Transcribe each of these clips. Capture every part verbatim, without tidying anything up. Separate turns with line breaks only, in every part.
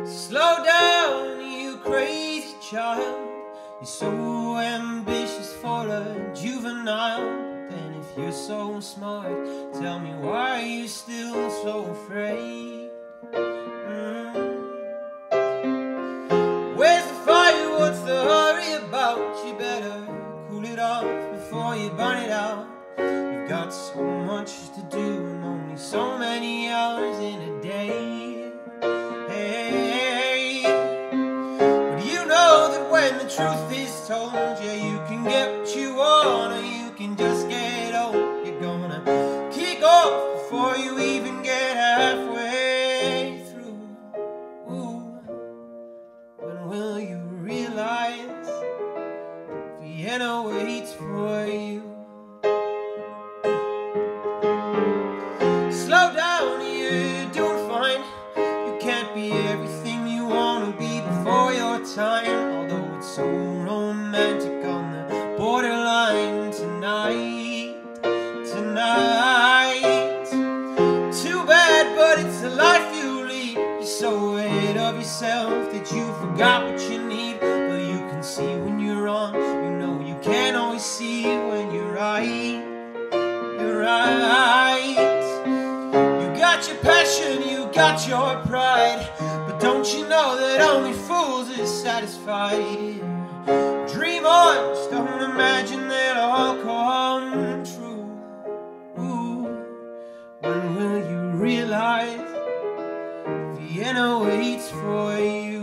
Slow down, you crazy child. You're so ambitious for a juvenile. But then if you're so smart, tell me, why are you still so afraid? Mm. Where's the fire? What's the hurry about? You better cool it off before you burn it out. You've got so much to do and only so many hours in a day. Hey, but you know that when the truth is told, yeah, you can get what you want, or you can just get old. You're gonna kick off before you even get halfway through. Ooh, when will you realize Vienna waits for you? Slow down, you're doing fine. You can't be everything you want to be before your time. Although it's so romantic on the borderline tonight, tonight. Too bad, but it's the life you lead. You're so ahead of yourself that you forgot what you need. But you can see when you're wrong. You know you can't always see when you're right. You're right. You got your passion, you got your pride, but don't you know that only fools are satisfied? Dream on, just don't imagine that all come true. Ooh, when will you realize Vienna waits for you?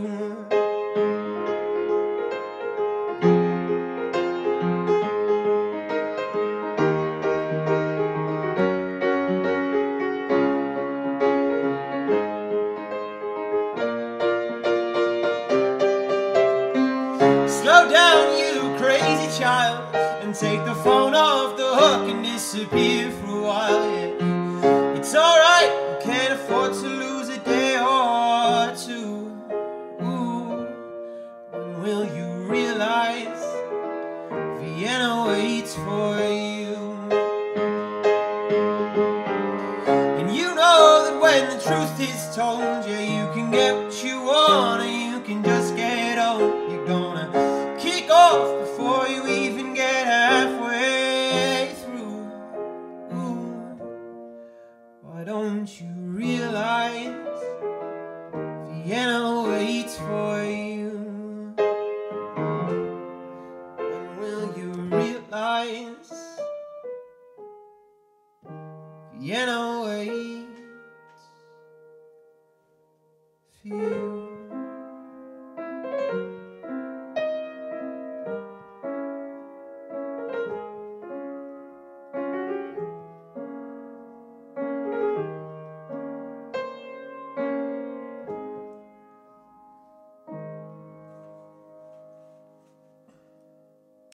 Slow down, you crazy child, and take the phone off the hook and disappear for a while. Yeah, it's alright, you can't afford to lose a day or two. Ooh, when will you realize Vienna waits for you? And you know that when the truth is told, yeah, you can get what you want, or you can just get old. You're gonna kick off before you even get halfway through. Ooh, why don't you realize Vienna waits for you? When will you realize Vienna